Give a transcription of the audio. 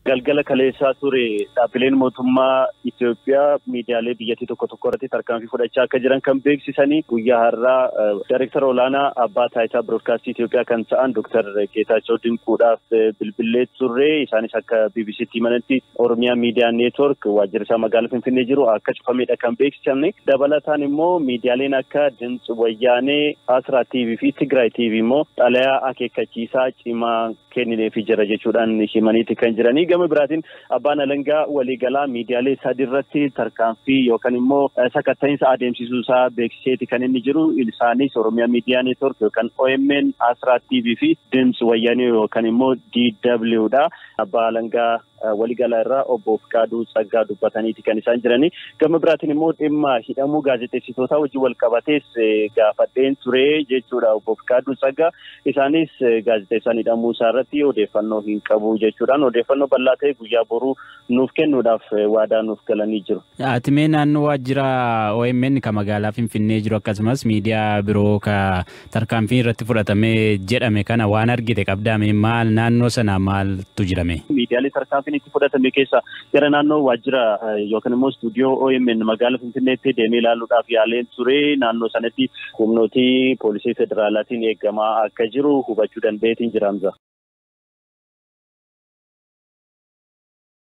Galgala kaleessaa ture dhaabbileen mootummaa Itoophiyaa miidiyaalee biyyattii tokko irratti tarkaanfii fudhachaa akka jiran kan beeksisanii guyyaa har'aa Daayireektara olaanaa abbaa taayitaa Biroodkaastii Itoophiyaa kan ta'an Dr. Geetaachoo Dinquudhaaf bilbilee turre. Isaanis akka BBC'tti himanitti Oromiyaa Miidiyaa Neetwork waajjirri isaa magaalaa Finfinnee jiru akka cufamedha kan beeksisan. Dabalataan immoo miidiyaaleen akka Dimtsi Wayyaanee, Asraa TV fi Tigraay TV immoo xalayaa akeekkachiisaa cimaa kennineefii jira jechuudhaan himaniiti kan jiranii. Gama biraatiin abbaan alangaa waliigalaa miidiyaalee sadii irratti tarkaanfii yookaan immoo sakatta'iinsa adeemsisuu isaa beeksiseeti kan inni jiru. Isaanis Oromiyaa Miidiyaa Neetwork yookaan OMN, Asraa TV fi Dimtsi Wayyaanee yookaan immoo DW'dha. Abbaa alangaa waliigalaa irraa obbo Fiqaaduu Tsaggaa dubbataniiti kan isaan jiranii. Gama biraatiin immoo dhimma hidhamuu gaazexeessitootaa wajjin wal qabatees gaafadheen ture jechuudha obbo Fiqaaduu Tsaggaa. Isaanis gaazexeessaan hidhamuu isaa irratti odeeffannoo hin qabu jechuudhaan odeeffannoo bal'aa ta'e guyyaa boruu nuuf kennuudhaaf waadaa nuuf galanii jiru. Atimee naannoo waajjira OMN kan magaalaa Finfinnee jiru akkasumas miidiyaa biroo ka tarkaanfii irratti fudhatamee jedhame kana waan argite qabdaame maal naannoo sana maaltu jirame? Miidiyaalee tarkaanfii itti fudhatame keessa gara naannoo waajjira yookaan immoo stuudiyoo OMN magaalaa Finfinneetti deemee ilaaluudhaaf yaaleen ture. Naannoo sanatti humnootii poolisii federaalaatiin eegamaa akka jiru hubachuu dandeetiin jiraamsa.